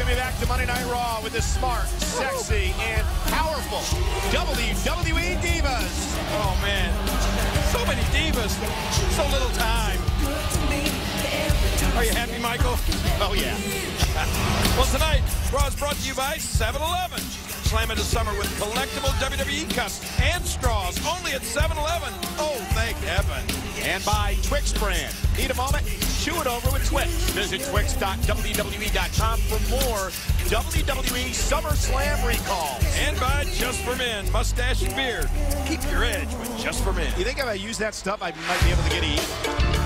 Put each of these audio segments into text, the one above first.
Welcome you back to Monday Night Raw with the smart, sexy, and powerful WWE Divas. Oh, man. So many divas. So little time. Are you happy, Michael? Oh, yeah. Well, tonight, Raw is brought to you by 7-Eleven. Slam into summer with collectible WWE cups and straws only at 7-Eleven. Oh, thank heaven. And by Twix brand. Need a moment? Chew it over with Twix. Visit twix.wwe.com for more WWE SummerSlam recalls. And by Just for Men, mustache and beard. Keep your edge with Just for Men. You think if I use that stuff, I might be able to get even?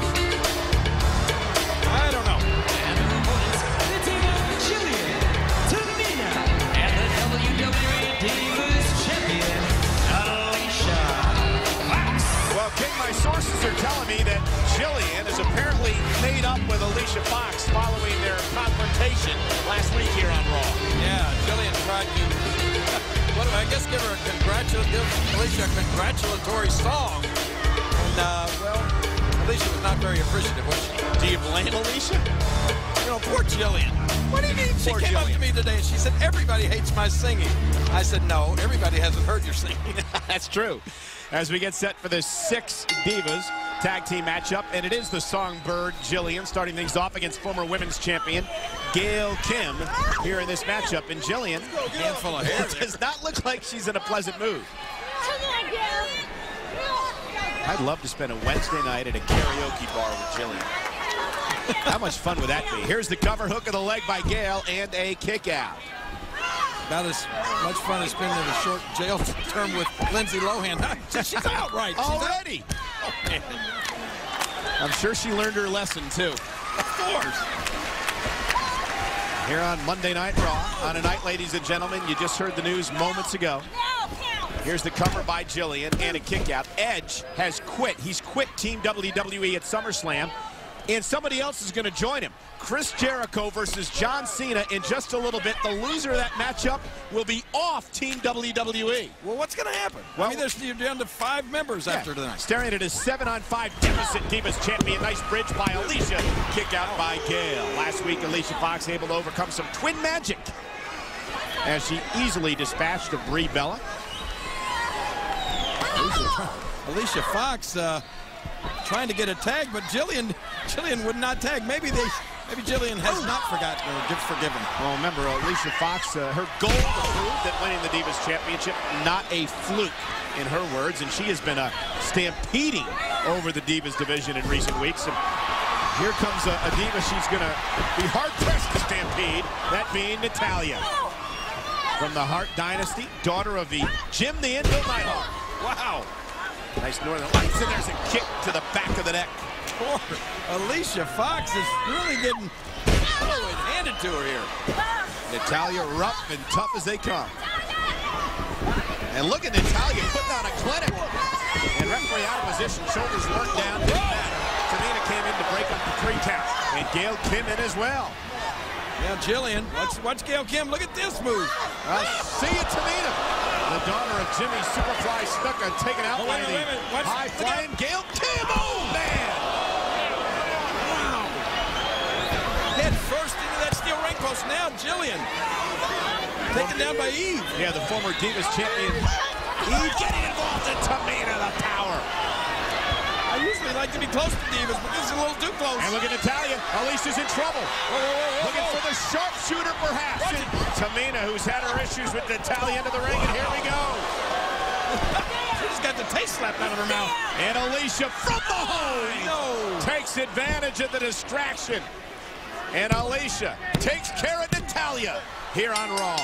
I don't know. And her opponents, the team of Jillian, Tamina, and the WWE Divas Champion, Alicia Fox. Well, King, my sources are telling me that Jillian is apparently made up with Alicia Fox following their confrontation last week here on Raw. Yeah, Jillian tried to, I guess give her a congratulatory song. And, well, Alicia was not very appreciative, was she? Do you blame Alicia? You know, poor Jillian. What do you mean? She Poor came up to Jillian. me today and she said, everybody hates my singing. I said, no, everybody hasn't heard your singing. That's true. As we get set for the 6 Divas tag team matchup, and it is the Songbird Jillian starting things off against former women's champion Gail Kim here in this matchup. And Jillian, Handful of hair. does not look like she's in a pleasant mood. I'd love to spend a Wednesday night at a karaoke bar with Jillian. How much fun would that be? Here's the cover hook of the leg by Gail and a kick out. About as much fun as spending a short jail term with Lindsay Lohan. She's out right. She's Already. out. Oh, man. I'm sure she learned her lesson, too. Of course. Here on Monday Night Raw. On a night, ladies and gentlemen, you just heard the news moments ago. Here's the cover by Jillian and a kick out. Edge has quit. He's quit Team WWE at SummerSlam. And somebody else is going to join him. Chris Jericho versus John Cena in just a little bit. The loser of that matchup will be off Team WWE. Well, what's going to happen? Well, I mean, you're down to 5 members after tonight. Staring at a 7-on-5 deficit. Divas champion. Nice bridge by Alicia. Kick out by Gail. Last week, Alicia Fox able to overcome some twin magic as she easily dispatched of Brie Bella. Alicia Fox trying to get a tag, but Jillian would not tag. Maybe Jillian has not forgotten or forgiven. Well, remember, Alicia Fox, her goal to prove that winning the Divas Championship, not a fluke, in her words, and she has been stampeding over the Divas division in recent weeks. And here comes a Diva she's going to be hard-pressed to stampede, that being Natalya. From the Hart Dynasty, daughter of the Jim the Anvil Neidhart. Wow. Nice Northern Lights, and there's a kick to the back of the neck. Poor Alicia Fox is really getting handed to her here. Natalya rough and tough as they come. And look at Natalya putting on a clinic. And referee out of position, shoulders weren't down, didn't matter. Tamina came in to break up the 3 count. And Gail Kim in as well. Now Jillian, watch Gail Kim. Look at this move. See you, Tamina. The daughter of Jimmy Superfly Snuka taken out by the high-flying Gail Kim. Oh, man! Wow. Head first into that steel ring post. Now Jillian taken down by Eve. Yeah, the former Divas champion. Eve getting involved in Tamina, the power. I usually like to be close to Divas, but this is a little too close. And look at Natalya. Alicia's in trouble. Looking for the sharpshooter, perhaps. And Tamina, who's had her issues with Natalya, into the ring, and here we go. She just got the taste slapped out of her mouth. And Alicia from behind No. takes advantage of the distraction. And Alicia takes care of Natalya here on Raw.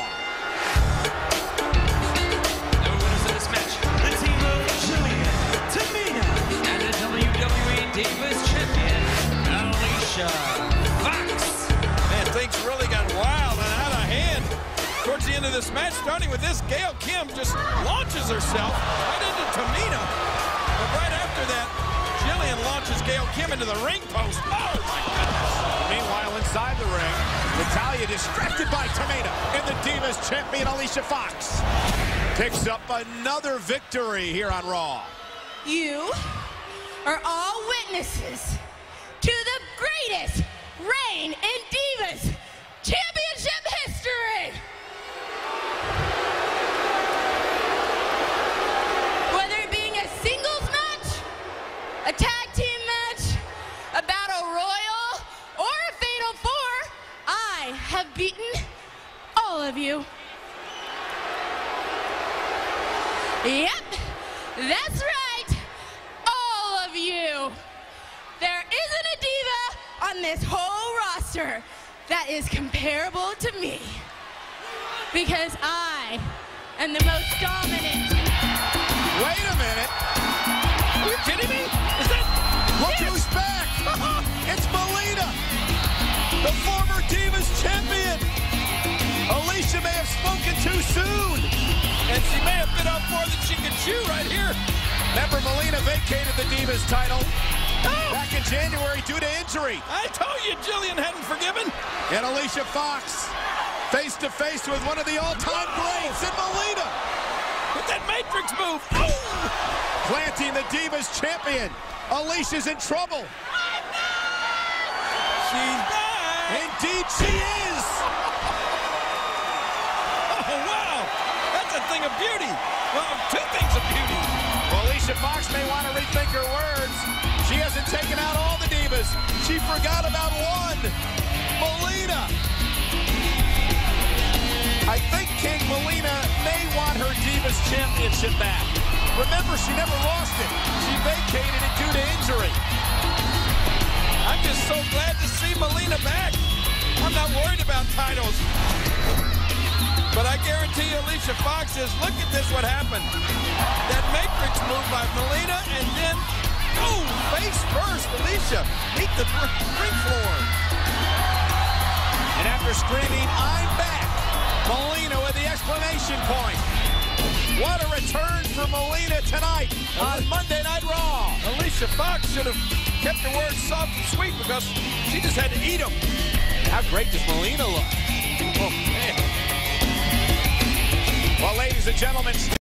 The winners of this match, the team of Jillian, Tamina, and the WWE Divas Champion, Alicia Fox. Man, things really got wild and out of hand towards the end of this match. Starting with this, Gail Kim just launches herself right into Tamina. But right after that, Jillian launches Gail Kim into the ring post. Oh, my goodness. Meanwhile, inside the ring, Natalya distracted by Tamina, and the Divas champion Alicia Fox picks up another victory here on Raw. You are all witnesses to the greatest reign in Divas Championship history. have beaten all of you. Yep, that's right, all of you. There isn't a diva on this whole roster that is comparable to me, because I am the most dominant. Wait a minute. Are you kidding me? Is that... Look who's back. It's Melina, the former Divas champion. Alicia may have spoken too soon. And she may have bit off more than she could chew right here. Remember, Melina vacated the Divas title back in January due to injury. I told you Jillian hadn't forgiven. And Alicia Fox face to face with one of the all-time greats in Melina. With that Matrix move. Oh! Planting the Divas champion. Alicia's in trouble. She's back. Indeed she is. Oh, wow. That's a thing of beauty. Well, two things of beauty. Well, Alicia Fox may want to rethink her words. She hasn't taken out all the Divas. She forgot about one. Melina. I think King Melina may want her Divas championship back. Remember, she never lost it. She vacated it due to injury. I'm just so glad to see Melina back. I'm not worried about titles. But I guarantee you Alicia Fox is, look at this, what happened. That Matrix move by Melina, and then, oh, face first, Alicia, meet the ring floor. And after screaming, "I'm back," Melina with the exclamation point. What a return for Melina tonight on Monday Night Raw. Alicia Fox should have kept her words soft and sweet because she just had to eat them. How great does Melina look? Oh, man. Well, ladies and gentlemen.